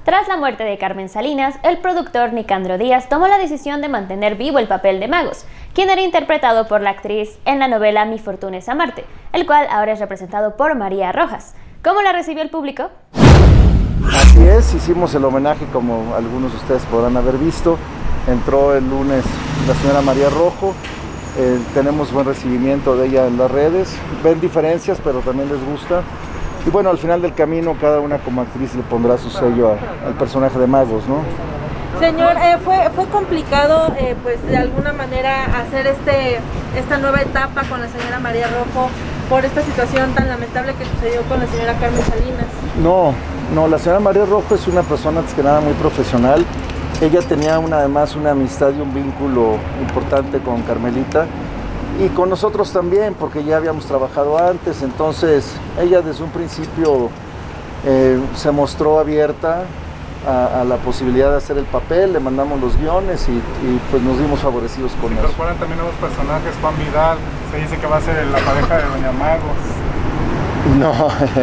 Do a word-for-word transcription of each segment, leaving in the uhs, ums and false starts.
Tras la muerte de Carmen Salinas, el productor Nicandro Díaz tomó la decisión de mantener vivo el papel de Magos, quien era interpretado por la actriz en la novela Mi fortuna es amarte, el cual ahora es representado por María Rojas. ¿Cómo la recibió el público? Así es, hicimos el homenaje como algunos de ustedes podrán haber visto. Entró el lunes la señora María Rojo, eh, tenemos buen recibimiento de ella en las redes, ven diferencias pero también les gusta. Y bueno, al final del camino cada una como actriz le pondrá su sello a, al personaje de Magos, ¿no? Señor, eh, fue, fue complicado eh, pues de alguna manera hacer este, esta nueva etapa con la señora María Rojo por esta situación tan lamentable que sucedió con la señora Carmen Salinas. No, no, la señora María Rojo es una persona antes que nada muy profesional. Ella tenía una, además una amistad y un vínculo importante con Carmelita y con nosotros también, porque ya habíamos trabajado antes. Entonces ella desde un principio eh, se mostró abierta a, a la posibilidad de hacer el papel, le mandamos los guiones y, y pues nos dimos favorecidos con eso. Incorporan también nuevos personajes, Juan Vidal, se dice que va a ser la pareja de Doña Magos. No,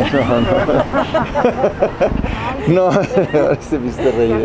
no, no, este mister Rey.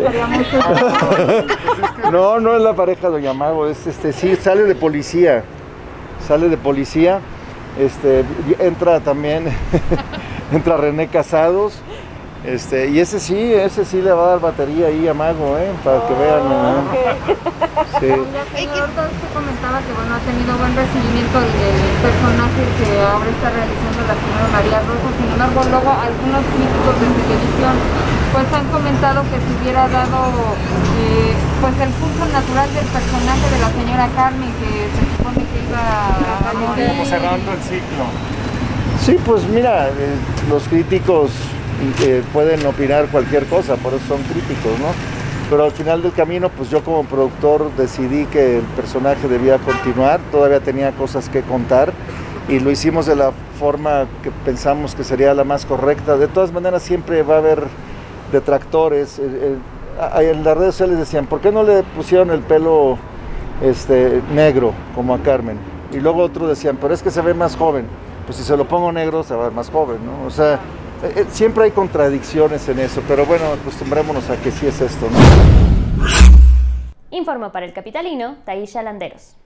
No, no es la pareja de Doña Mago, es este, sí, sale de policía, sale de policía, este, entra también, entra René Casados, este, y ese sí, ese sí le va a dar batería ahí a Mago, eh, para que vean, ¿no? Sí. Señor, usted comentaba que bueno, ha tenido buen recibimiento el, el personaje que ahora está realizando la señora María Rojo. Sin embargo, luego algunos críticos de televisión pues han comentado que se hubiera dado eh, pues el curso natural del personaje de la señora Carmen, que se supone que iba a morir. Como cerrando el ciclo. Sí, pues mira, eh, los críticos eh, pueden opinar cualquier cosa, por eso son críticos, ¿no? Pero al final del camino, pues yo como productor decidí que el personaje debía continuar, todavía tenía cosas que contar y lo hicimos de la forma que pensamos que sería la más correcta. De todas maneras siempre va a haber detractores. Eh, eh, en las redes sociales decían, ¿por qué no le pusieron el pelo este, negro como a Carmen? Y luego otros decían, pero es que se ve más joven. Pues si se lo pongo negro se va a ver más joven, ¿no? O sea, eh, siempre hay contradicciones en eso, pero bueno, acostumbrémonos a que sí es esto, ¿no? Informó para El Capitalino, Taisha Landeros.